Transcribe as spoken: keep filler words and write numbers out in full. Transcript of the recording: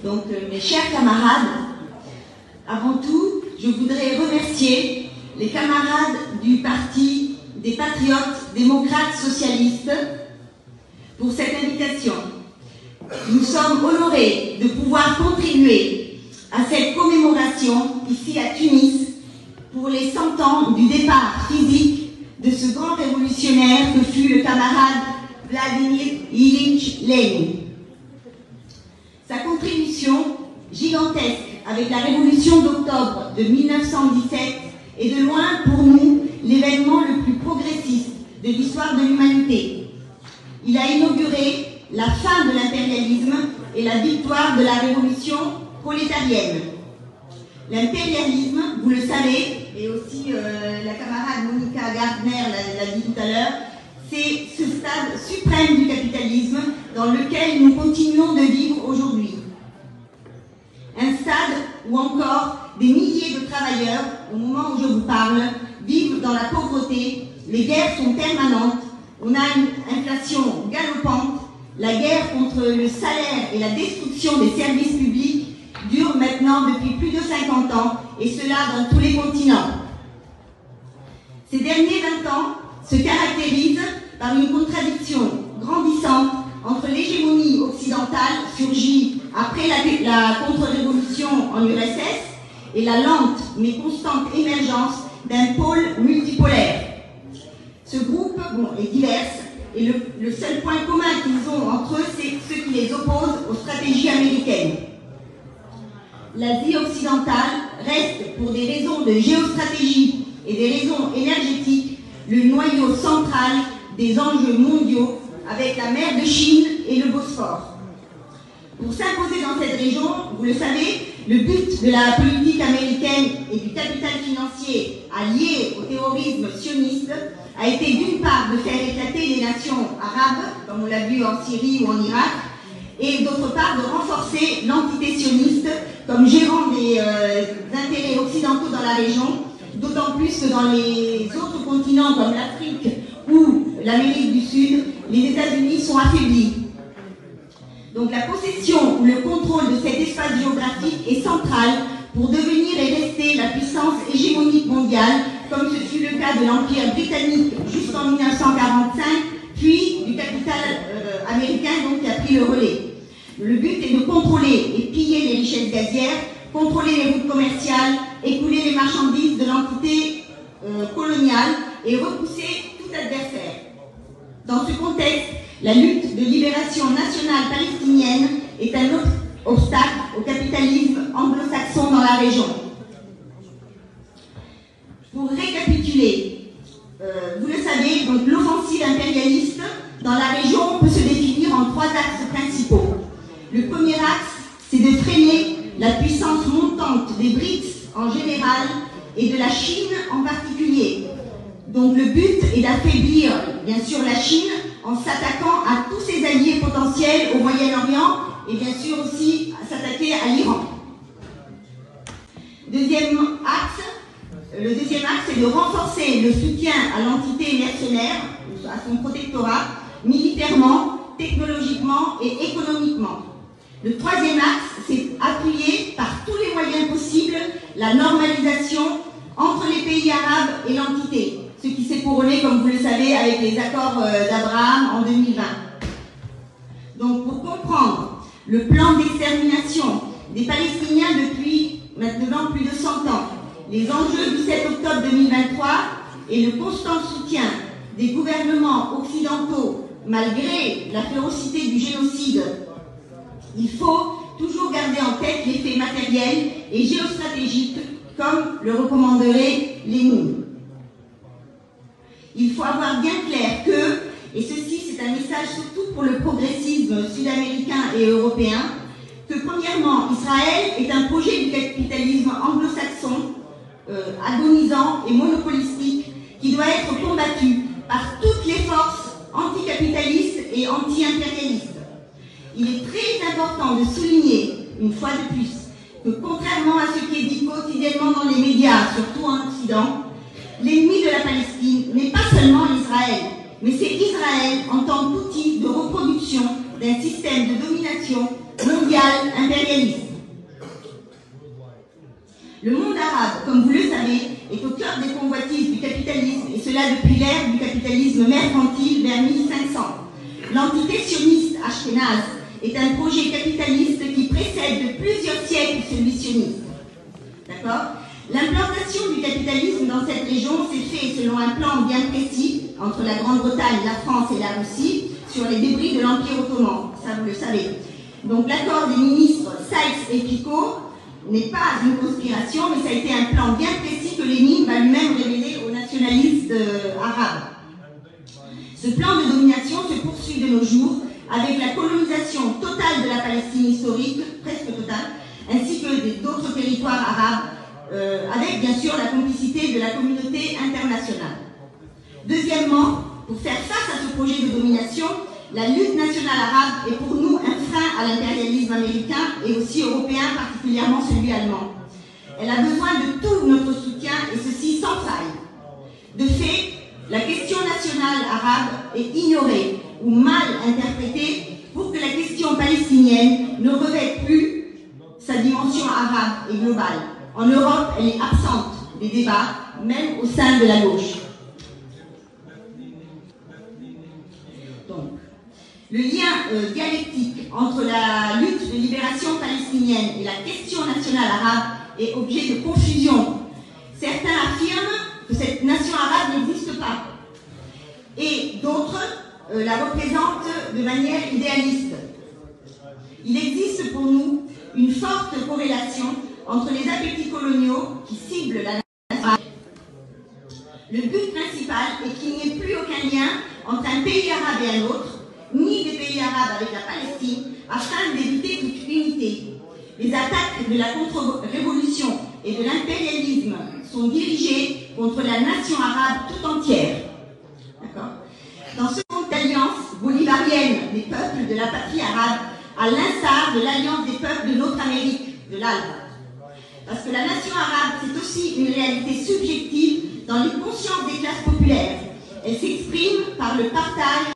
Donc, euh, mes chers camarades, avant tout, je voudrais remercier les camarades du Parti des Patriotes démocrates socialistes pour cette invitation. Nous sommes honorés de pouvoir contribuer à cette commémoration ici à Tunis pour les cent ans du départ physique de ce grand révolutionnaire que fut le camarade Vladimir Ilyich Lénine. Sa contribution gigantesque avec la révolution d'octobre de mille neuf cent dix-sept est de loin pour nous l'événement le plus progressiste de l'histoire de l'humanité. Il a inauguré la fin de l'impérialisme et la victoire de la révolution prolétarienne. L'impérialisme, vous le savez, et aussi euh, la camarade Monica Gardner l'a dit tout à l'heure, c'est ce stade suprême du capitalisme dans lequel nous continuons de vivre aujourd'hui. Un stade où encore des milliers de travailleurs, au moment où je vous parle, vivent dans la pauvreté, les guerres sont permanentes, on a une inflation galopante, la guerre contre le salaire et la destruction des services publics dure maintenant depuis plus de cinquante ans, et cela dans tous les continents. Ces derniers vingt ans se caractérisent par une contradiction grandissante entre l'hégémonie occidentale surgie après la, la contre-révolution en U R S S et la lente mais constante émergence d'un pôle multipolaire. Ce groupe bon, est divers et le, le seul point commun qu'ils ont entre eux, c'est ce qui les oppose aux stratégies américaines. L'Asie occidentale reste, pour des raisons de géostratégie et des raisons énergétiques, le noyau central des enjeux mondiaux avec la mer de Chine et le Bosphore. Pour s'imposer dans cette région, vous le savez, le but de la politique américaine et du capital financier allié au terrorisme sioniste a été d'une part de faire éclater les nations arabes, comme on l'a vu en Syrie ou en Irak, et d'autre part de renforcer l'entité sioniste comme gérant des euh, intérêts occidentaux dans la région, d'autant plus que dans les autres continents comme l'Afrique ou l'Amérique du Sud, les États-Unis sont affaiblis. Donc la possession ou le contrôle de cet espace géographique est central pour devenir et rester la puissance hégémonique mondiale, comme ce fut le cas de l'Empire britannique jusqu'en mille neuf cent quarante-cinq, puis du capital euh, américain donc, qui a pris le relais. Le but est de contrôler et piller les richesses gazières, contrôler les routes commerciales, écouler les marchandises de l'entité euh, coloniale et repousser tout adversaire. Dans ce contexte, la lutte de libération nationale palestinienne est un autre obstacle au capitalisme anglo-saxon dans la région. Pour récapituler, euh, vous le savez, donc l'offensive impérialiste dans la région peut se définir en trois axes principaux. Le premier axe, c'est de freiner la puissance montante des B R I C S en général et de la Chine en particulier. Donc le but est d'affaiblir, bien sûr, la Chine en s'attaquant à tous ses alliés potentiels au Moyen-Orient et bien sûr aussi à s'attaquer à l'Iran. Deuxième axe, le deuxième axe, c'est de renforcer le soutien à l'entité mercenaire, à son protectorat, militairement, technologiquement et économiquement. Le troisième axe, c'est appuyer par tous les moyens possibles la normalisation entre les pays arabes et l'entité, ce qui s'est couronné, comme vous le savez, avec les accords d'Abraham en deux mille vingt. Donc, pour comprendre le plan d'extermination des Palestiniens depuis maintenant plus de cent ans, les enjeux du sept octobre deux mille vingt-trois et le constant soutien des gouvernements occidentaux, malgré la férocité du génocide, il faut toujours garder en tête les faits matériels et géostratégiques, comme le recommanderait Lénine. Il faut avoir bien clair que, et ceci c'est un message surtout pour le progressisme sud-américain et européen, que premièrement, Israël est un projet du capitalisme anglo-saxon, euh, agonisant et monopolistique, qui doit être combattu par toutes les forces anticapitalistes et anti-impérialistes. Il est très important de souligner, une fois de plus, que contrairement à ce qui est dit quotidiennement dans les médias, surtout en Occident, l'ennemi de la Palestine n'est pas seulement Israël, mais c'est Israël en tant qu'outil de reproduction d'un système de domination mondial impérialiste. Le monde arabe, comme vous le savez, est au cœur des convoitises du capitalisme, et cela depuis l'ère du capitalisme mercantile vers mille cinq cents. L'entité sioniste ashkénaze est un projet capitaliste qui précède de plusieurs siècles celui sioniste. D'accord ? L'implantation du capitalisme dans cette région s'est faite selon un plan bien précis entre la Grande-Bretagne, la France et la Russie sur les débris de l'Empire ottoman. Ça, vous le savez. Donc l'accord des ministres Sykes et Picot n'est pas une conspiration, mais ça a été un plan bien précis que Lénine va lui-même révéler aux nationalistes euh, arabes. Ce plan de domination se poursuit de nos jours avec la colonisation totale de la Palestine historique, presque totale, ainsi que d'autres territoires arabes, euh, avec bien sûr la complicité de la communauté internationale. Deuxièmement, pour faire face à ce projet de domination, la lutte nationale arabe est pour nous un frein à l'impérialisme américain et aussi européen, particulièrement celui allemand. Elle a besoin de tout notre soutien et ceci sans faille. De fait, la question nationale arabe est ignorée ou mal interprétée pour que la question palestinienne ne revête plus sa dimension arabe et globale. En Europe, elle est absente des débats, même au sein de la gauche. Donc, le lien euh, dialectique entre la lutte de libération palestinienne et la question nationale arabe est objet de confusion. Certains affirment que cette nation arabe n'existe pas et d'autres euh, la représentent de manière idéaliste. Il existe pour nous une forte corrélation entre les appétits coloniaux qui ciblent la nation arabe. Le but principal est qu'il n'y ait plus aucun lien entre un pays arabe et un autre, ni des pays arabes avec la Palestine, afin d'éviter toute unité. Les attaques de la contre-révolution et de l'impérialisme sont dirigées contre la nation arabe tout entière. Dans ce contexte d'alliance bolivarienne des peuples de la patrie arabe, à l'instar de l'alliance des peuples de notre Amérique, de l'Alba. Parce que la nation arabe, c'est aussi une réalité subjective dans les consciences des classes populaires. Elle s'exprime par le partage